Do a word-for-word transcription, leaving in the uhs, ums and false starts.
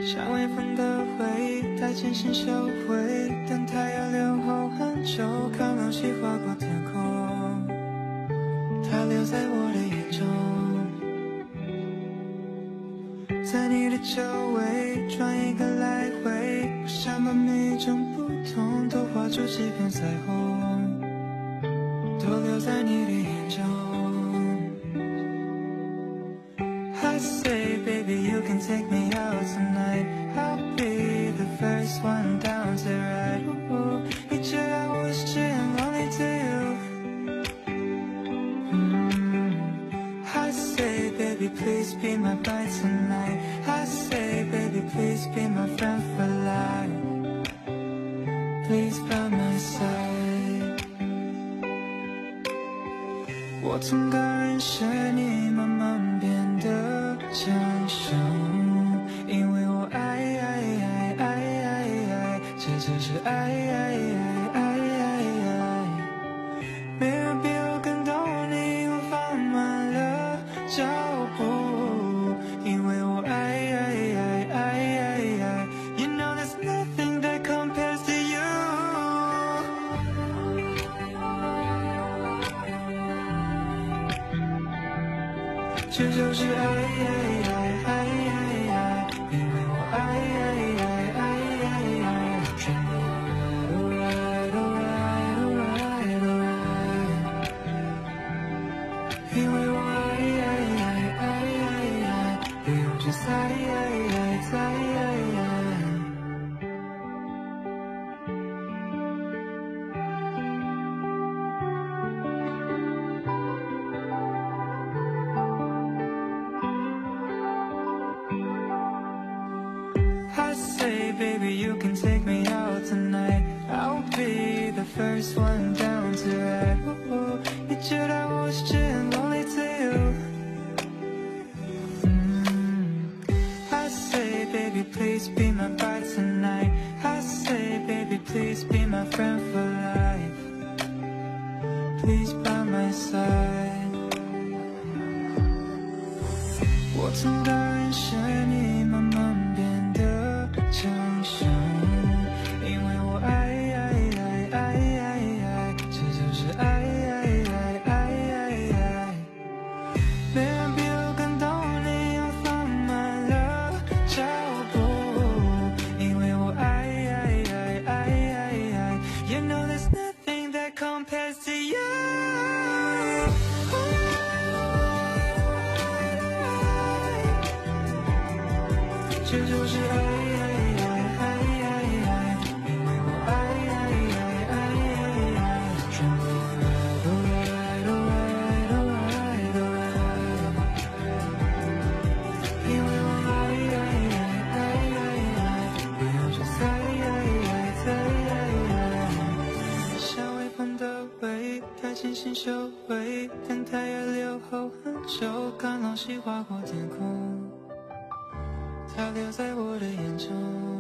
像微风的回忆，太渐行修为。等太阳留后很久，看流星划过天空，它留在我的眼中。在你的周围转一个来回，我想把每一种不同都画出几片彩虹，都留在你的眼中。I say, baby, you can take me out tonight. I'll be the first one down to ride. Ooh, 你知道我是这样 lonely to you. Mm. I say, baby, please be my bride tonight. I say, baby, please be my friend for life. Please by my side. 我从刚认识你慢慢变得强盛，因为我爱爱爱爱爱爱，这就是爱爱爱爱爱爱。没人比我更懂你，我放慢了脚步，因为我爱爱爱爱爱爱。You know there's nothing that compares to you. 这就是爱爱爱爱爱爱，因为我爱爱爱爱爱爱，全部 right alright alright alright alright， 因为我爱爱爱爱爱爱，不用去猜爱爱猜爱爱。I say, baby, you can take me out tonight. I'll be the first one down to ride. Ooh, 你知道我是这样 lonely to you. Mm. I say, baby, please be my bride tonight. I say, baby, please be my friend for life. Please by my side. 我从刚认识你慢慢变得强盛，因为我爱爱爱爱爱爱，这就是爱爱爱爱爱爱。没人比我更懂你，我放慢了脚步，因为我爱爱爱爱爱爱。You know there's nothing that compares to you. 这就是爱爱爱爱爱爱，因为我爱爱爱爱爱爱，全部 right alright alright alright alright， 因为我爱爱爱爱爱爱，不用去猜爱爱猜爱爱。像微风的回忆，太渐行修为，等太阳留后很久，看流星划过天空，它留在我的眼中。